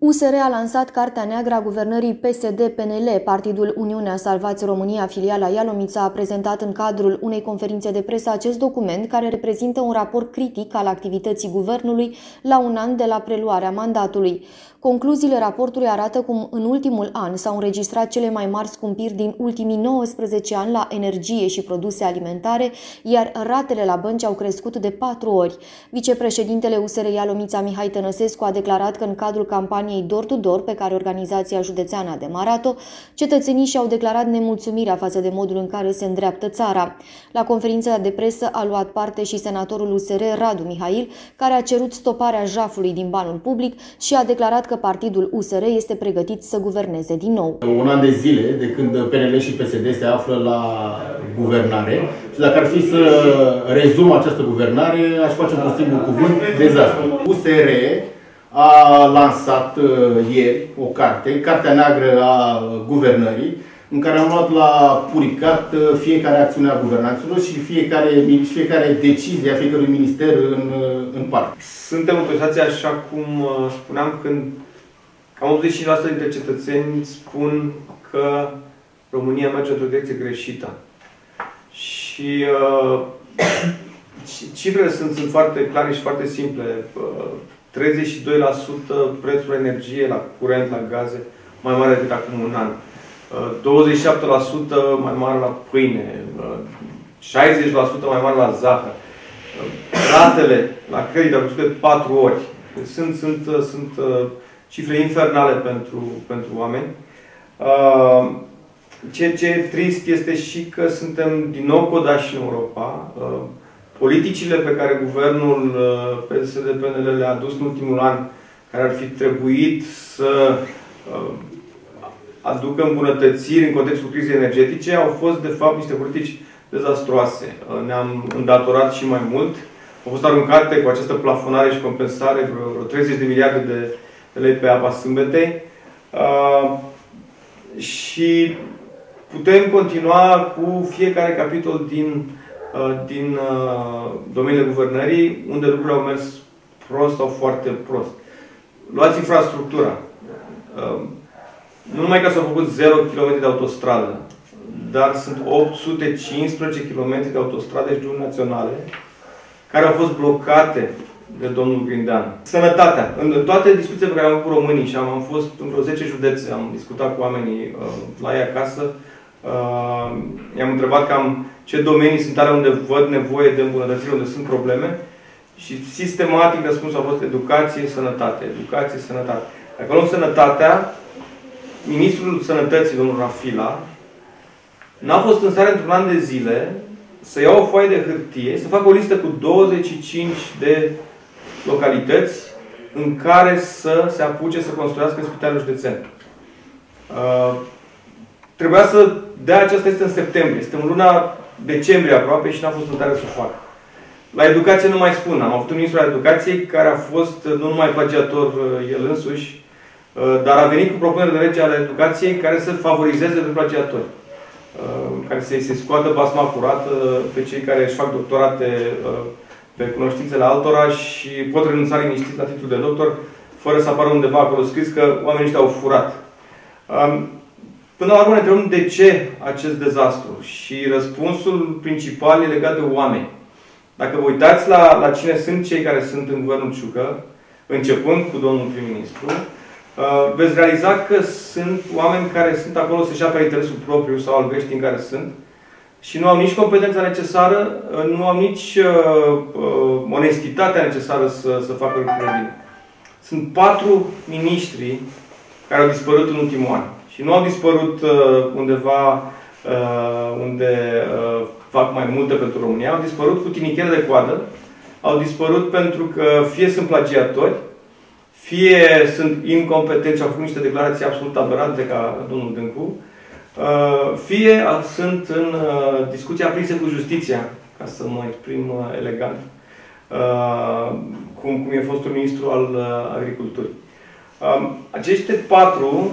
USR a lansat Cartea Neagră a guvernării PSD-PNL. Partidul Uniunea Salvați România, filiala Ialomița, a prezentat în cadrul unei conferințe de presă acest document, care reprezintă un raport critic al activității guvernului la un an de la preluarea mandatului. Concluziile raportului arată cum în ultimul an s-au înregistrat cele mai mari scumpiri din ultimii 19 ani la energie și produse alimentare, iar ratele la bănci au crescut de 4 ori. Vicepreședintele USR Ialomița, Mihai Tănăsescu, a declarat că în cadrul campaniei Door to Door, pe care organizația județeană a demarat-o, cetățenii și-au declarat nemulțumirea față de modul în care se îndreaptă țara. La conferința de presă a luat parte și senatorul USR Radu Mihail, care a cerut stoparea jafului din banul public și a declarat că partidul USR este pregătit să guverneze din nou. Un an de zile de când PNL și PSD se află la guvernare și dacă ar fi să rezum această guvernare, aș face un singur cuvânt: dezastru. USR a lansat ieri o carte, Cartea Neagră a Guvernării, în care am luat la puricat fiecare acțiune a guvernanților și fiecare decizie a fiecărui minister în parte. Suntem în situație, așa cum spuneam, când cam 85% dintre cetățeni spun că România merge într-o direcție greșită. Și cifrele sunt foarte clare și foarte simple. 32% prețul energiei la curent, la gaze, mai mare decât acum un an. 27% mai mare la pâine, 60% mai mare la zahăr. Ratele la credit au crescut de 4 ori. Sunt cifre infernale pentru oameni. Ce e trist este și că suntem din nou codași în Europa. Politicile pe care guvernul PSD-PNL le-a adus în ultimul an, care ar fi trebuit să aducă îmbunătățiri în contextul crizei energetice, au fost, de fapt, niște politici dezastroase. Ne-am îndatorat și mai mult. Au fost aruncate cu această plafonare și compensare vreo 30 de miliarde de lei pe apa sâmbetei. Și putem continua cu fiecare capitol din domeniile guvernării, unde lucrurile au mers prost sau foarte prost. Luați infrastructura. Nu numai că s-au făcut 0 km de autostradă, dar sunt 815 km de autostrade și drumuri naționale care au fost blocate de domnul Grindeanu. Sănătatea. În toate discuțiile pe care am avut cu românii, și am fost în vreo 10 județe, am discutat cu oamenii la ei acasă, i-am întrebat cam ce domenii sunt ale unde văd nevoie de îmbunătățire, unde sunt probleme, și sistematic răspunsul a fost educație, sănătate. Educație, sănătate. Dacă luăm sănătatea, Ministrul Sănătății, domnul Rafila, n-a fost în stare într-un an de zile să ia o foaie de hârtie, să facă o listă cu 25 de localități în care să se apuce să construiască spitalul județean. Trebuia să dea aceasta este în septembrie. Este în luna decembrie aproape și n-a fost în stare să o facă. La educație nu mai spun. Am avut un ministru al educației care a fost nu numai plagiator el însuși, dar a venit cu propuneri de lege ale educației care să favorizeze pe plagiatori. Care să-i scoată basma curată pe cei care își fac doctorate pe cunoștințele altora și pot renunța liniștiți la titlul de doctor, fără să apară undeva acolo scris că oamenii ăștia au furat. Până la urmă ne întrebăm de ce acest dezastru. Și răspunsul principal e legat de oameni. Dacă vă uitați la cine sunt cei care sunt în guvernul Ciucă, începând cu domnul prim-ministru, veți realiza că sunt oameni care sunt acolo să-și apere interesul propriu sau al găștii în care sunt și nu au nici competența necesară, nu au nici onestitatea necesară să facă lucrurile bine. Sunt 4 miniștri care au dispărut în ultimul an. Și nu au dispărut undeva unde fac mai multe pentru România, au dispărut cu tinichele de coadă, au dispărut pentru că fie sunt plagiatori, fie sunt incompetenți și au făcut niște declarații absolut aberante ca domnul Dâncu, fie sunt în discuții aprinse cu justiția, ca să mă exprim elegant, cum e fostul ministru al agriculturii. Acești 4,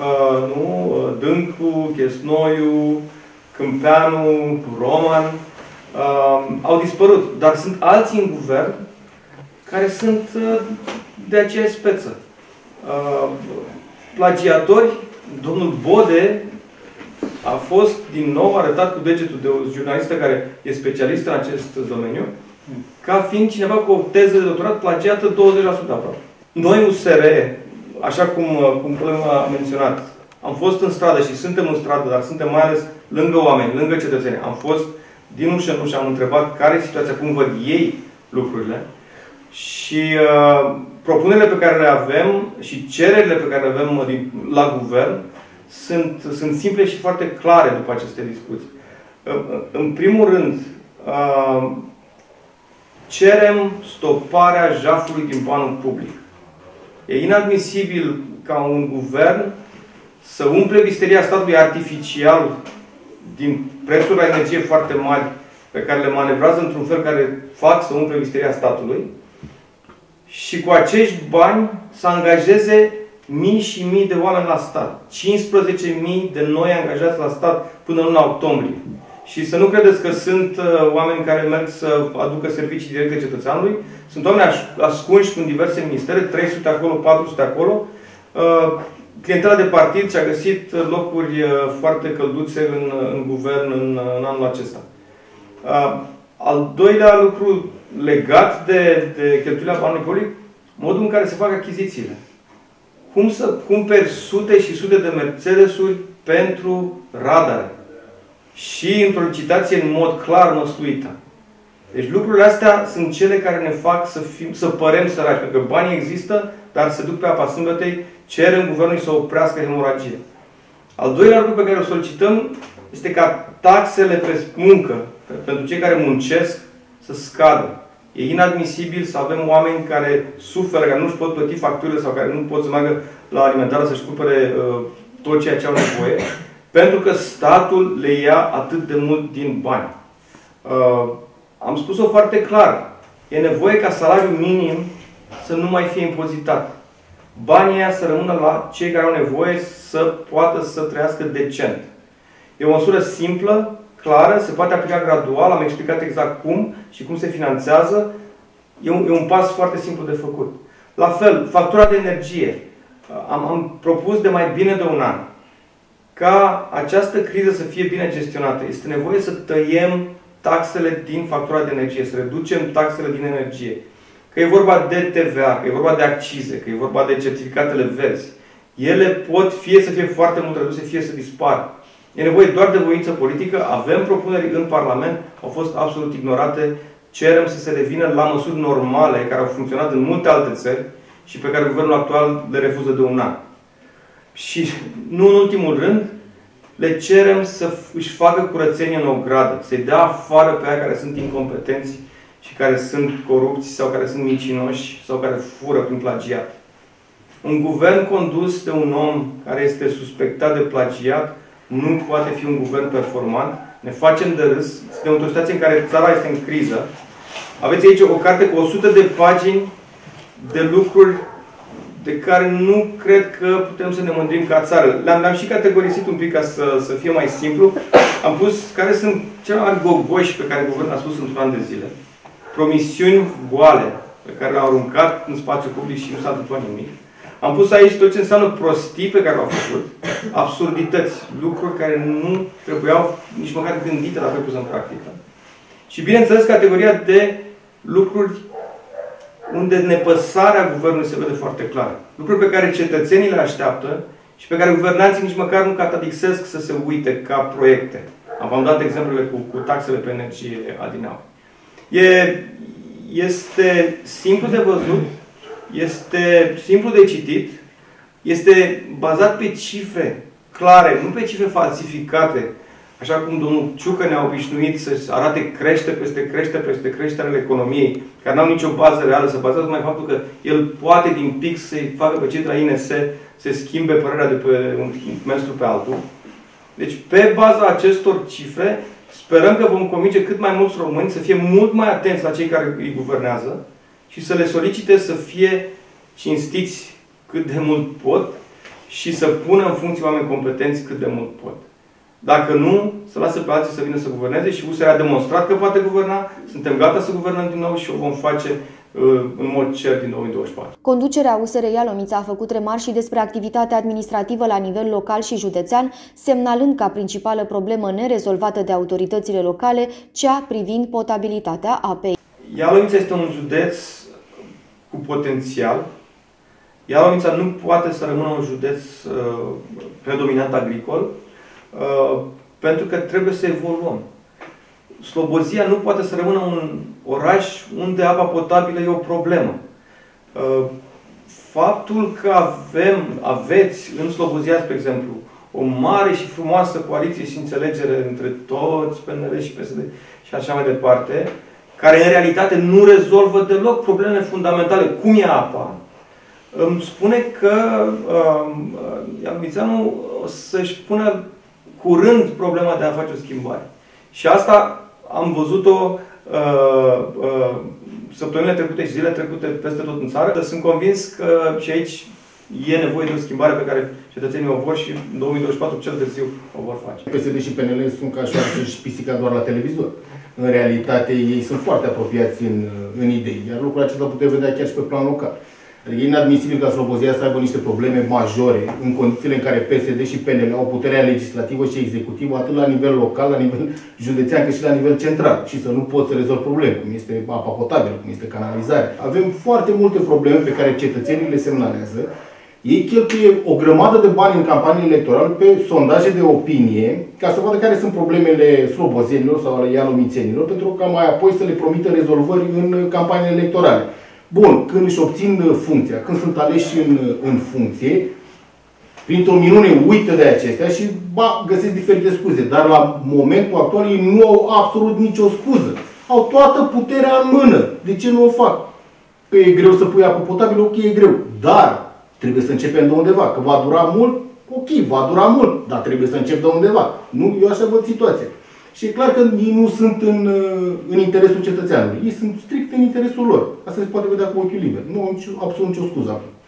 Dâncu, Chesnoiu, Câmpeanu, Roman, au dispărut. Dar sunt alții în guvern care sunt de aceeași speță. plagiatori, domnul Bode a fost din nou arătat cu degetul de o jurnalistă care e specialistă în acest domeniu, ca fiind cineva cu o teză de doctorat plagiată 20% aproape. Noi, USR, așa cum a menționat, am fost în stradă și suntem în stradă, dar suntem mai ales lângă oameni, lângă cetățeni. Am fost din ușă în ușă, am întrebat care e situația, cum văd ei lucrurile. Și propunerile pe care le avem și cererile pe care le avem la guvern sunt simple și foarte clare după aceste discuții. În primul rând, cerem stoparea jafului din banul public. E inadmisibil ca un guvern să umple visteria statului artificial din prețuri la energie foarte mari pe care le manevrează într-un fel care fac să umple visteria statului și cu acești bani să angajeze mii și mii de oameni la stat. 15.000 de noi angajați la stat până în luna octombrie. Și să nu credeți că sunt oameni care merg să aducă servicii directe cetățeanului. Sunt oameni ascunși în diverse ministere, 300 acolo, 400 acolo. Clientela de partid și-a găsit locuri foarte călduțe în guvern în anul acesta. Al doilea lucru legat de cheltuirea banului public, modul în care se fac achizițiile. Cum să cumperi sute și sute de Mercedes-uri pentru radare și într-o licitație în mod clar năsluită. Deci lucrurile astea sunt cele care ne fac să părem săraci, pentru că banii există, dar se duc pe apa sâmbetei, cerem guvernului să oprească hemoragia. Al doilea lucru pe care o solicităm este ca taxele pe muncă pentru cei care muncesc să scadă. E inadmisibil să avem oameni care suferă, care nu-și pot plăti facturile sau care nu pot să meargă la alimentară să-și cumpere tot ceea ce au nevoie, pentru că statul le ia atât de mult din bani. Am spus-o foarte clar. E nevoie ca salariul minim să nu mai fie impozitat. Banii ăia să rămână la cei care au nevoie să poată să trăiască decent. E o măsură simplă, clară, se poate aplica gradual, am explicat exact cum și cum se finanțează. E un pas foarte simplu de făcut. La fel, factura de energie. Am propus de mai bine de un an ca această criză să fie bine gestionată. Este nevoie să tăiem taxele din factura de energie, să reducem taxele din energie. Că e vorba de TVA, că e vorba de accize, că e vorba de certificatele verzi. Ele pot fie să fie foarte mult reduse, fie să dispară. E nevoie doar de voință politică, avem propuneri în Parlament, au fost absolut ignorate, cerem să se revină la măsuri normale care au funcționat în multe alte țări și pe care guvernul actual le refuză de un an. Și nu în ultimul rând, le cerem să își facă curățenie în ogradă, să-i dea afară pe aia care sunt incompetenți și care sunt corupți sau care sunt mincinoși sau care fură prin plagiat. Un guvern condus de un om care este suspectat de plagiat nu poate fi un guvern performant. Ne facem de râs. Suntem într-o situație în care țara este în criză. Aveți aici o carte cu 100 de pagini de lucruri de care nu cred că putem să ne mândrim ca țară. Le-am și categorisit un pic ca să fie mai simplu. Am pus care sunt cele mai mari gogoși pe care guvernul a spus într-un an de zile. Promisiuni goale pe care le-au aruncat în spațiu public și nu s-a întâmplat nimic. Am pus aici tot ce înseamnă prostii pe care le-au făcut, absurdități, lucruri care nu trebuiau nici măcar gândite la pus în practică. Și bineînțeles categoria de lucruri unde nepăsarea guvernului se vede foarte clar. Lucruri pe care cetățenii le așteaptă și pe care guvernanții nici măcar nu catadixesc să se uite ca proiecte. V-am dat exemplele cu taxele pe energie adineauri. Este simplu de văzut, este simplu de citit, este bazat pe cifre clare, nu pe cifre falsificate, așa cum domnul Ciucă ne-a obișnuit să arate creștere peste creșterea economiei, care n-au nicio bază reală, să bazează numai faptul că el poate din pic să-i facă pe cei de la INS să schimbe părerea de pe un trimestru pe altul. Deci, pe baza acestor cifre, sperăm că vom convinge cât mai mulți români să fie mult mai atenți la cei care îi guvernează și să le solicite să fie cinstiți cât de mult pot și să pună în funcție oameni competenți cât de mult pot. Dacă nu, să lasă pe alții să vină să guverneze și USR a demonstrat că poate guverna, suntem gata să guvernăm din nou și o vom face în mod cert din 2024. Conducerea USR Ialomița a făcut remarci și despre activitatea administrativă la nivel local și județean, semnalând ca principală problemă nerezolvată de autoritățile locale cea privind potabilitatea apei. Ialomița este un județ cu potențial. Ialomița nu poate să rămână un județ predominant agricol, pentru că trebuie să evoluăm. Slobozia nu poate să rămână un oraș unde apa potabilă e o problemă. Faptul că aveți în Slobozia, spre exemplu, o mare și frumoasă coaliție și înțelegere între toți, PNL și PSD și așa mai departe, care în realitate nu rezolvă deloc problemele fundamentale, cum e apa, îmi spune că Ialomițeanul o să-și pună curând problema de a face o schimbare. Și asta am văzut-o săptămânile trecute și zilele trecute peste tot în țară. Sunt convins că și aici e nevoie de o schimbare pe care cetățenii o vor și în 2024 cel târziu o vor face. PSD și PNL sunt ca și pisica doar la televizor. În realitate, ei sunt foarte apropiați în idei, iar lucrul acesta putem vedea chiar și pe plan local. Adică e inadmisibil ca Slobozia să aibă niște probleme majore în condițiile în care PSD și PNL au puterea legislativă și executivă atât la nivel local, la nivel județean, cât și la nivel central. Și să nu pot să rezolv probleme, cum este apa potabilă, cum este canalizarea. Avem foarte multe probleme pe care cetățenii le semnalează. Ei cheltuie o grămadă de bani în campanie electorală pe sondaje de opinie ca să vadă care sunt problemele slobozenilor sau ale ialomițenilor, pentru ca mai apoi să le promită rezolvări în campaniile electorale. Bun, când își obțin funcția, când sunt aleși în funcție, printr-o minune uită de acestea și găsesc diferite scuze. Dar la momentul actual ei nu au absolut nicio scuză. Au toată puterea în mână. De ce nu o fac? Că e greu să pui apă potabilă, ok, e greu. Dar trebuie să începem de undeva. Că va dura mult, ok, va dura mult, dar trebuie să încep de undeva. Nu, eu așa văd situația. Și e clar că ei nu sunt în interesul cetățeanului. Ei sunt strict în interesul lor. Asta se poate vedea cu ochiul liber. Nu au absolut nicio scuză.